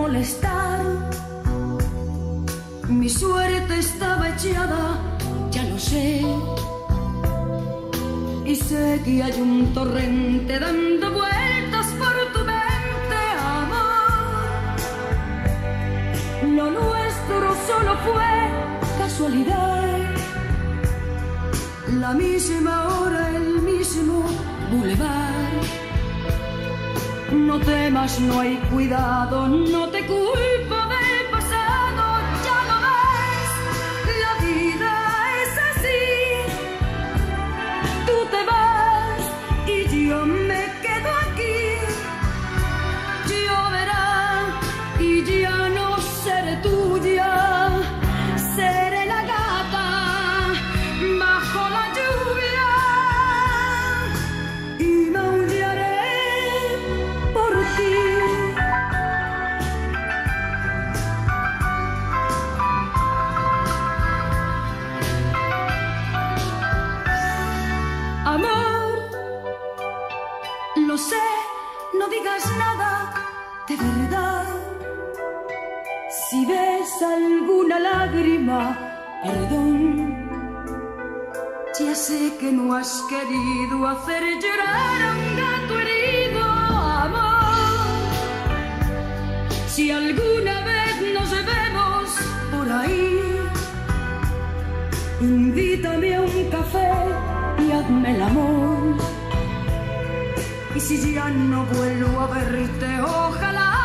molestar. Mi suerte estaba echada, ya lo sé. Y sé que hay un torrente dando vueltas por tu mente, amor. Lo nuestro solo fue casualidad. La misma hora, el mismo bulevar. No temas, no hay cuidado, no te culpo del pasado, ya lo ves, la vida es así. Tú te vas y yo me quedo aquí. Lloverá y ya no seré tuya, seré la gata bajo la lluvia y maullaré por ti. Amor, lo sé, no digas nada de verdad. Si ves alguna lágrima, perdón. Ya sé que no has querido hacer llorar a un gato herido, amor. Si alguna vez nos vemos por ahí, invítame a un café y hazme el amor. Y si ya no vuelvo a verte, ojalá